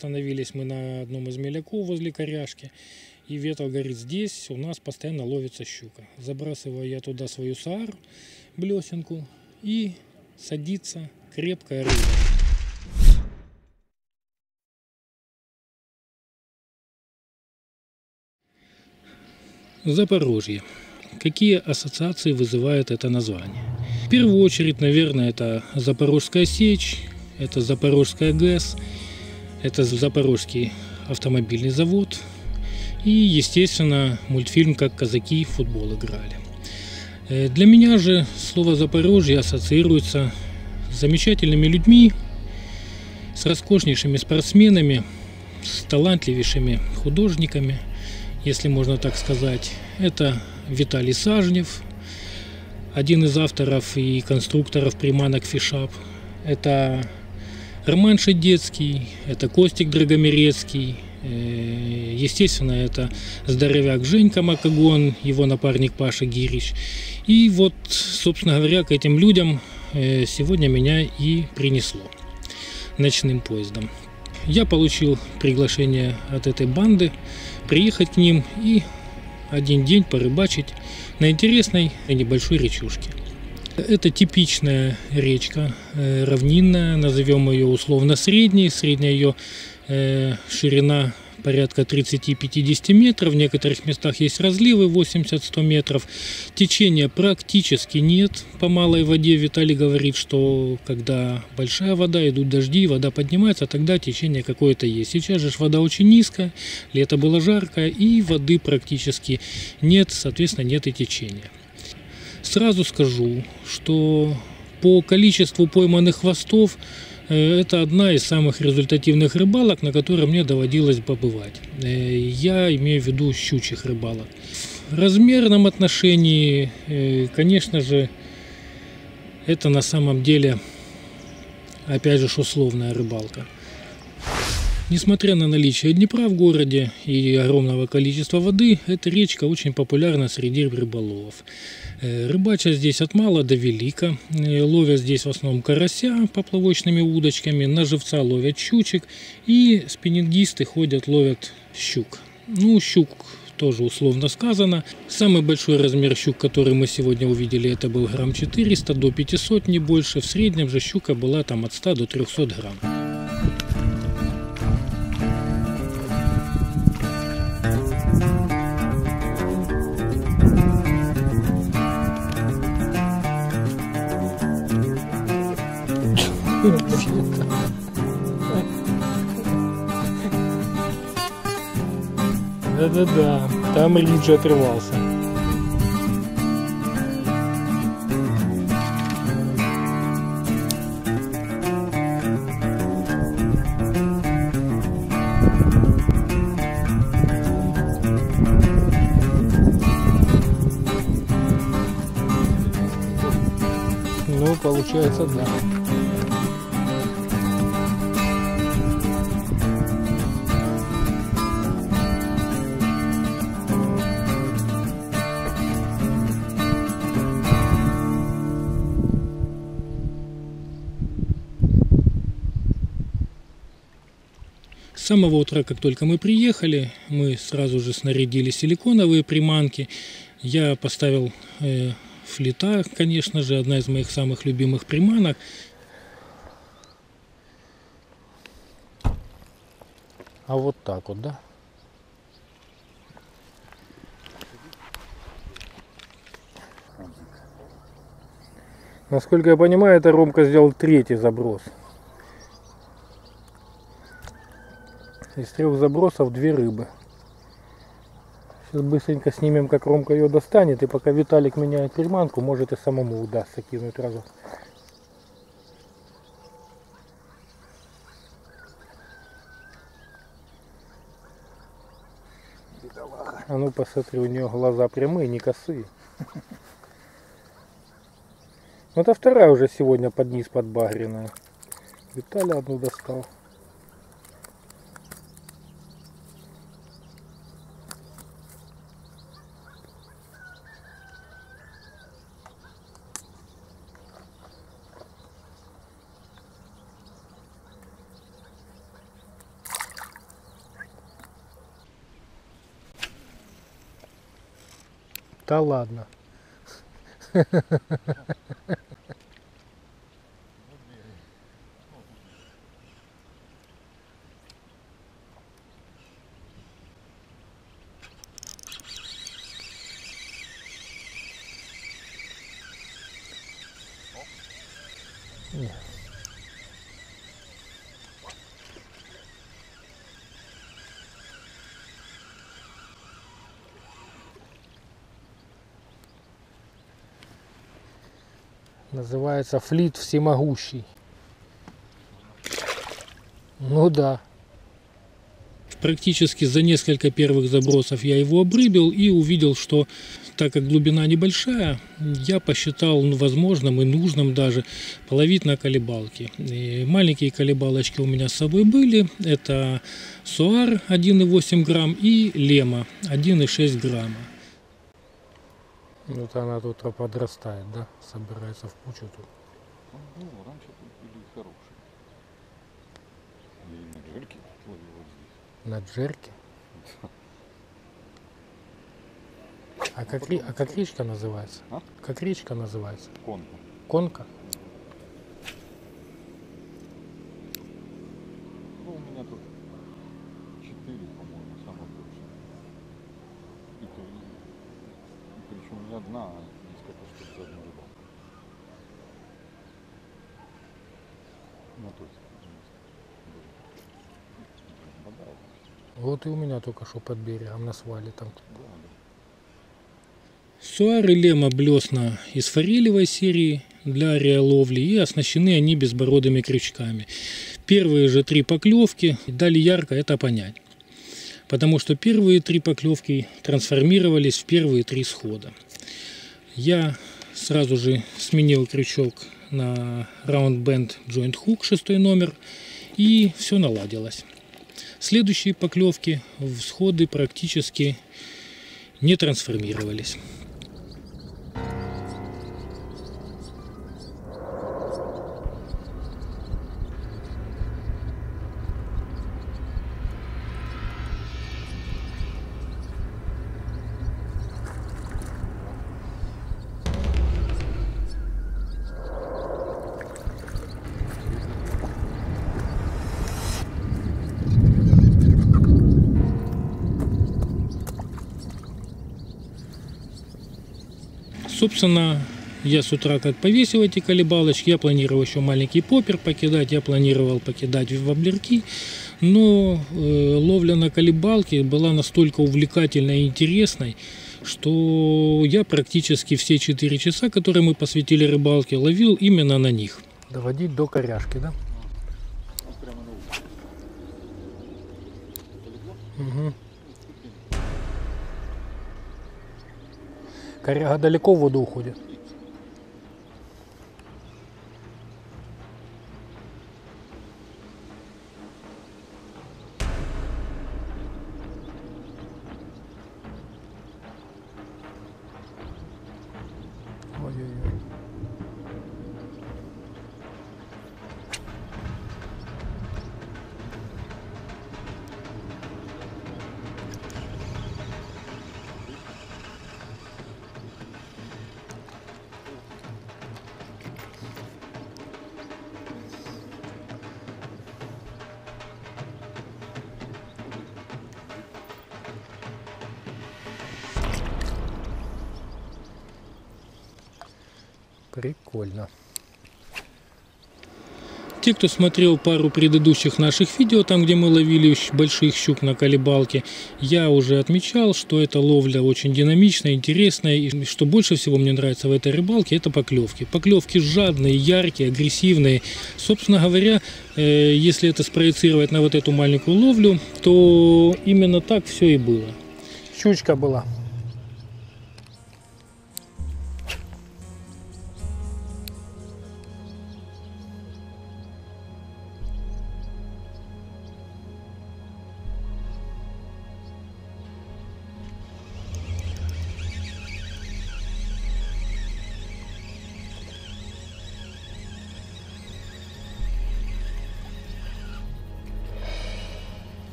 Остановились мы на одном из меляков возле коряшки. И Ветл говорит, здесь у нас постоянно ловится щука. Забрасываю я туда свою саару, блесенку, и садится крепкая рыба. Запорожье. Какие ассоциации вызывает это название? В первую очередь, наверное, это Запорожская сечь, это Запорожская ГЭС, это Запорожский автомобильный завод и, естественно, мультфильм «Как казаки в футбол играли». Для меня же слово Запорожье ассоциируется с замечательными людьми, с роскошнейшими спортсменами, с талантливейшими художниками, если можно так сказать. Это Виталий Сажнев, один из авторов и конструкторов приманок Фишап. Это Роман Шедецкий, это Костик Драгомерецкий, естественно, это здоровяк Женька Макагон, его напарник Паша Гирич. И вот, собственно говоря, к этим людям сегодня меня и принесло ночным поездом. Я получил приглашение от этой банды приехать к ним и один день порыбачить на интересной небольшой речушке. Это типичная речка, равнинная, назовем ее условно средней. Средняя ее ширина порядка 30-50 метров, в некоторых местах есть разливы 80-100 метров. Течения практически нет по малой воде. Виталий говорит, что когда большая вода, идут дожди, вода поднимается, тогда течение какое-то есть. Сейчас же вода очень низкая, лето было жаркое и воды практически нет, соответственно нет и течения. Сразу скажу, что по количеству пойманных хвостов это одна из самых результативных рыбалок, на которой мне доводилось побывать. Я имею в виду щучьих рыбалок. В размерном отношении, конечно же, это на самом деле, опять же, условная рыбалка. Несмотря на наличие Днепра в городе и огромного количества воды, эта речка очень популярна среди рыболовов. Рыбачат здесь от мала до велика. Ловят здесь в основном карася поплавочными удочками, на живца ловят щучек и спиннингисты ходят, ловят щук. Ну, щук тоже условно сказано. Самый большой размер щук, который мы сегодня увидели, это был грамм 400 до 500, не больше. В среднем же щука была там от 100 до 300 грамм. Да-да-да, там Риджи отрывался. Ну, получается, да. С самого утра, как только мы приехали, мы сразу же снарядили силиконовые приманки. Я поставил флита, конечно же, одна из моих самых любимых приманок. А вот так вот, да? Насколько я понимаю, это Ромка сделал третий заброс. Из 3 забросов 2 рыбы. Сейчас быстренько снимем, как Ромка ее достанет. И пока Виталик меняет приманку, может и самому удастся кинуть разок. А ну посмотри, у нее глаза прямые, не косые. Это вторая уже сегодня под низ подбагренная. Виталий одну достал. Да ладно. Называется флит всемогущий. Ну да. Практически за несколько первых забросов я его обрыбил и увидел, что так как глубина небольшая, я посчитал возможным и нужным даже половить на колебалке. И маленькие колебалочки у меня с собой были. Это Суар 1,8 грамм и Лема 1,6 грамма. Вот она тут подрастает, да? Собирается в кучу тут. Ну, раньше тут были хорошие. И на джерке ловил вот здесь. На джерке? А как речка называется? А? Как речка называется? Конка. Конка? Ну, у меня тут 4, по-моему, самое больше. И причем не одна, а несколько штук за одну рыбалку. На той стороне. Вода это. Вот и у меня только что под берегом на свале там. Да, да. Суар и Лема блесна из форелевой серии для ареоловли и оснащены они безбородыми крючками. Первые же 3 поклевки дали ярко это понять. Потому что первые 3 поклевки трансформировались в первые 3 схода. Я сразу же сменил крючок на Round Bend Joint Hook 6 номер и все наладилось. Следующие поклевки в сходы практически не трансформировались. Собственно, я с утра как повесил эти колебалочки, я планировал еще маленький поппер покидать, я планировал покидать в воблерки, но ловля на колебалке была настолько увлекательной и интересной, что я практически все 4 часа, которые мы посвятили рыбалке, ловил именно на них. Доводить до коряшки, да? Прямо на улице. Угу. Коряга далеко в воду уходит? Ой-ой-ой. Прикольно. Те, кто смотрел пару предыдущих наших видео, там где мы ловили больших щук на колебалке, я уже отмечал, что эта ловля очень динамичная, интересная. И что больше всего мне нравится в этой рыбалке, это поклевки. Поклевки жадные, яркие, агрессивные. Собственно говоря, если это спроецировать на вот эту маленькую ловлю, то именно так все и было. Щучка была.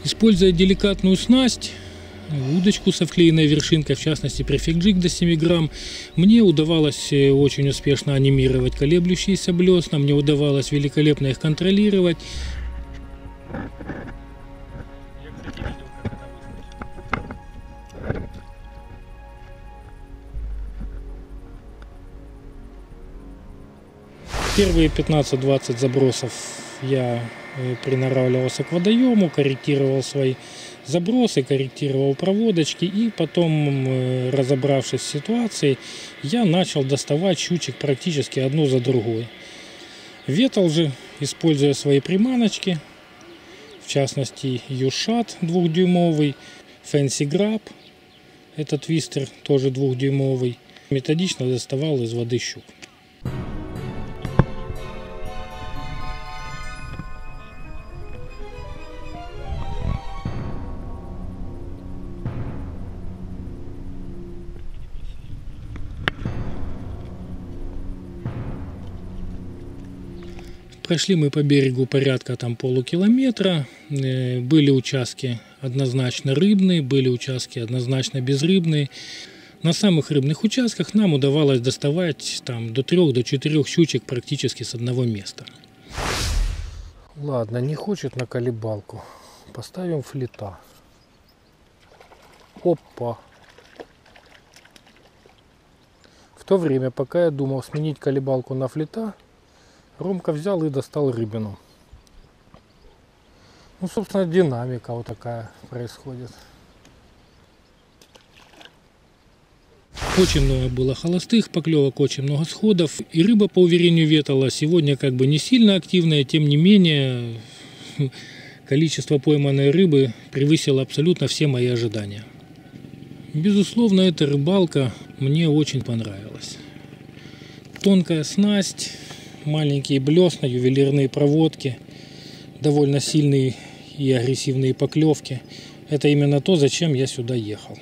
Используя деликатную снасть, удочку со вклеенной вершинкой, в частности префект-джиг до 7 грамм, мне удавалось очень успешно анимировать колеблющиеся блесна, мне удавалось великолепно их контролировать. Первые 15-20 забросов я приноравливался к водоему, корректировал свои забросы, корректировал проводочки, и потом, разобравшись с ситуацией, я начал доставать щучек практически одну за другой. Ветал же, используя свои приманочки, в частности U-Shot 2-дюймовый, Fancy Grab, этот твистер тоже 2-дюймовый, методично доставал из воды щук. Прошли мы по берегу порядка полукилометра. Были участки однозначно рыбные, были участки однозначно безрыбные. На самых рыбных участках нам удавалось доставать до 3-4 щучек практически с одного места. Ладно, не хочет на колебалку. Поставим флита. Опа! В то время, пока я думал сменить колебалку на флита, Ромка взял и достал рыбину. Ну, собственно, динамика вот такая происходит. Очень много было холостых поклевок, очень много сходов. И рыба, по уверению Ветала, сегодня не сильно активная, тем не менее, количество пойманной рыбы превысило абсолютно все мои ожидания. Безусловно, эта рыбалка мне очень понравилась. Тонкая снасть, маленькие блесна, ювелирные проводки, довольно сильные и агрессивные поклевки. Это именно то, зачем я сюда ехал.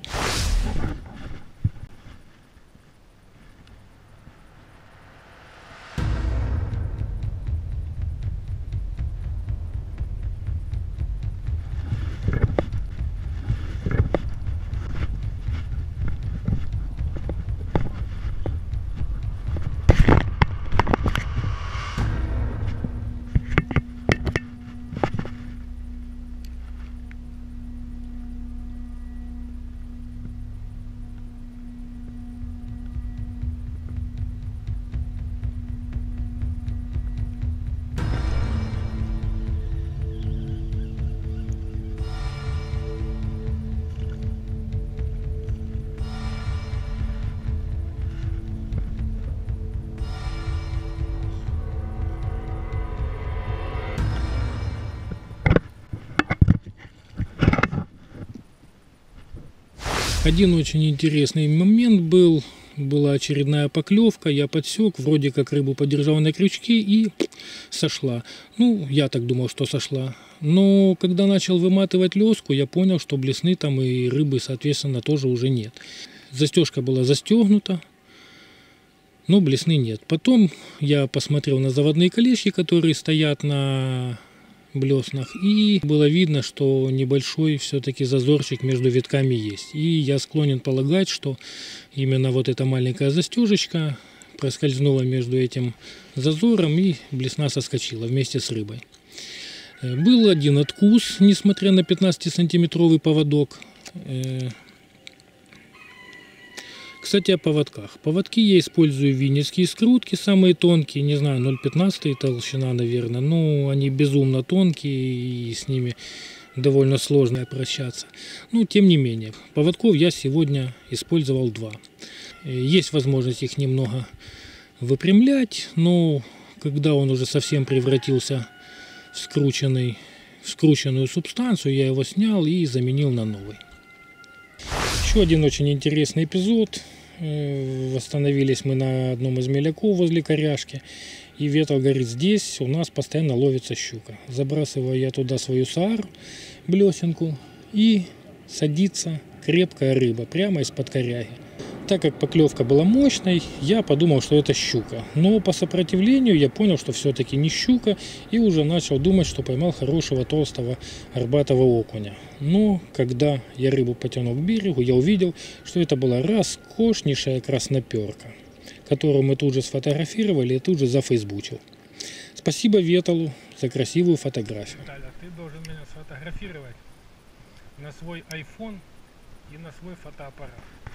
Один очень интересный момент была очередная поклевка, я подсек, вроде как рыбу подержал на крючке и сошла. Ну, я так думал, что сошла. Но когда начал выматывать леску, я понял, что блесны там и рыбы, соответственно, тоже уже нет. Застежка была застегнута, но блесны нет. Потом я посмотрел на заводные колечки, которые стоят на блеснах, и было видно, что небольшой все-таки зазорчик между витками есть. И я склонен полагать, что именно вот эта маленькая застежечка проскользнула между этим зазором, и блесна соскочила вместе с рыбой. Был один откус, несмотря на 15-сантиметровый поводок. Кстати, о поводках. Поводки я использую винницкие скрутки, самые тонкие, не знаю, 0,15 толщина, наверное, но они безумно тонкие, и с ними довольно сложно обращаться. Но, тем не менее, поводков я сегодня использовал 2. Есть возможность их немного выпрямлять, но когда он уже совсем превратился в скрученную субстанцию, я его снял и заменил на новый. Еще один очень интересный эпизод. Восстановились мы на одном из меляков возле коряшки. И Ветал говорит, здесь у нас постоянно ловится щука. Забрасываю я туда свою саару, блесенку, и садится крепкая рыба прямо из-под коряги. Так как поклевка была мощной, я подумал, что это щука. Но по сопротивлению я понял, что все-таки не щука, и уже начал думать, что поймал хорошего толстого горбатого окуня. Но когда я рыбу потянул к берегу, я увидел, что это была роскошнейшая красноперка, которую мы тут же сфотографировали и тут же зафейсбучил. Спасибо Веталу за красивую фотографию. Виталя, ты должен меня сфотографировать на свой iPhone и на свой фотоаппарат.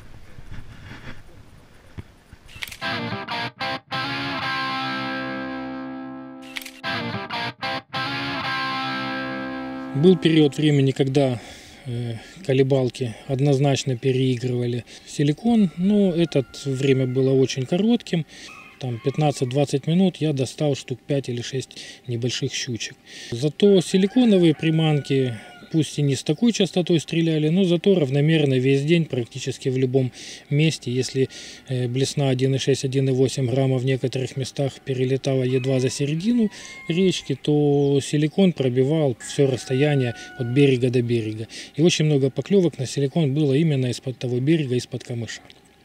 Был период времени, когда колебалки однозначно переигрывали силикон, но это время было очень коротким. Там 15-20 минут я достал штук 5 или 6 небольших щучек. Зато силиконовые приманки, пусть и не с такой частотой стреляли, но зато равномерно весь день практически в любом месте. Если блесна 1,6-1,8 грамма в некоторых местах перелетала едва за середину речки, то силикон пробивал все расстояние от берега до берега. И очень много поклевок на силикон было именно из-под того берега, из-под камыша.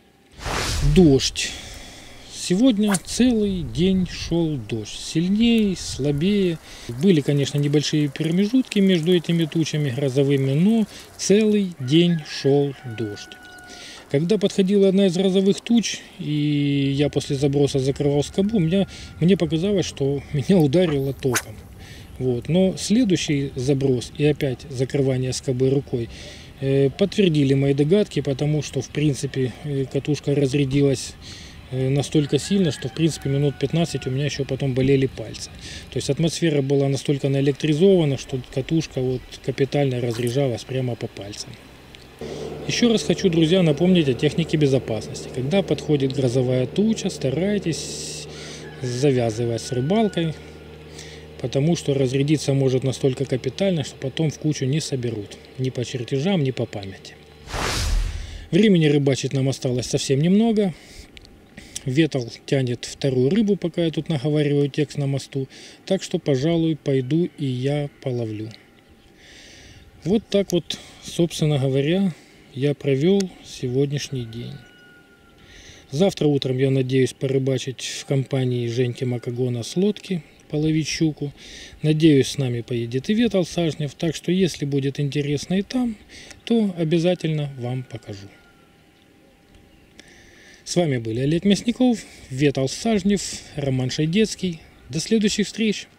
Дождь. Сегодня целый день шел дождь. Сильнее, слабее. Были, конечно, небольшие промежутки между этими тучами грозовыми, но целый день шел дождь. Когда подходила одна из грозовых туч, и я после заброса закрывал скобу, мне показалось, что меня ударило током. Вот. Но следующий заброс и опять закрывание скобы рукой подтвердили мои догадки, потому что, в принципе, катушка разрядилась настолько сильно, что в принципе минут 15 у меня еще потом болели пальцы. То есть атмосфера была настолько наэлектризована, что катушка вот капитально разряжалась прямо по пальцам. Еще раз хочу, друзья, напомнить о технике безопасности. Когда подходит грозовая туча, старайтесь завязывать с рыбалкой, потому что разрядиться может настолько капитально, что потом в кучу не соберут. Ни по чертежам, ни по памяти. Времени рыбачить нам осталось совсем немного. Ветал тянет вторую рыбу, пока я тут наговариваю текст на мосту. Так что, пожалуй, пойду и я половлю. Вот так вот, собственно говоря, я провел сегодняшний день. Завтра утром я надеюсь порыбачить в компании Женьки Макогона с лодки, половить щуку. Надеюсь, с нами поедет и Ветал Сажнев. Так что, если будет интересно и там, то обязательно вам покажу. С вами были Олег Мясников, Ветал Сажнев, Роман Шайдецкий. До следующих встреч!